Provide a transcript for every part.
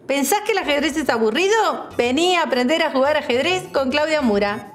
¿Pensás que el ajedrez es aburrido? Vení a aprender a jugar ajedrez con Claudia Mura.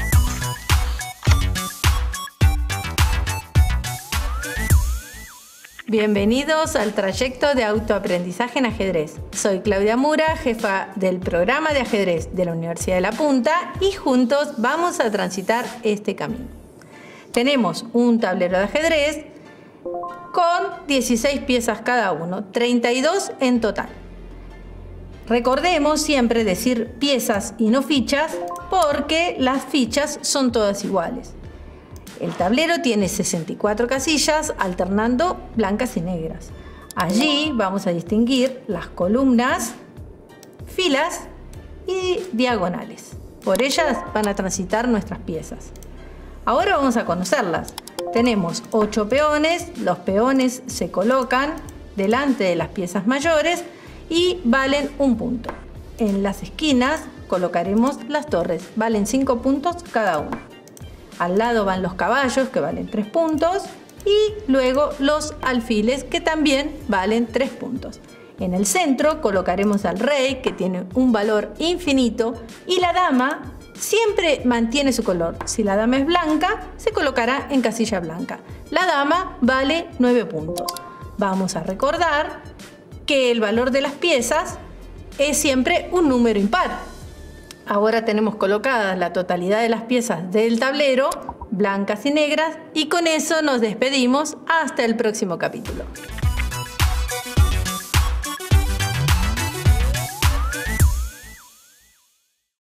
Bienvenidos al trayecto de autoaprendizaje en ajedrez. Soy Claudia Mura, jefa del programa de ajedrez de la Universidad de La Punta, y juntos vamos a transitar este camino. Tenemos un tablero de ajedrez con 16 piezas cada uno, 32 en total. Recordemos siempre decir piezas y no fichas, porque las fichas son todas iguales. El tablero tiene 64 casillas alternando blancas y negras. Allí vamos a distinguir las columnas, filas y diagonales. Por ellas van a transitar nuestras piezas. Ahora vamos a conocerlas. Tenemos 8 peones, los peones se colocan delante de las piezas mayores y valen 1 punto. En las esquinas colocaremos las torres, valen 5 puntos cada uno. Al lado van los caballos, que valen 3 puntos, y luego los alfiles, que también valen 3 puntos. En el centro colocaremos al rey, que tiene un valor infinito, y la dama siempre mantiene su color. Si la dama es blanca, se colocará en casilla blanca. La dama vale 9 puntos. Vamos a recordar que el valor de las piezas es siempre un número impar. Ahora tenemos colocadas la totalidad de las piezas del tablero, blancas y negras, y con eso nos despedimos hasta el próximo capítulo.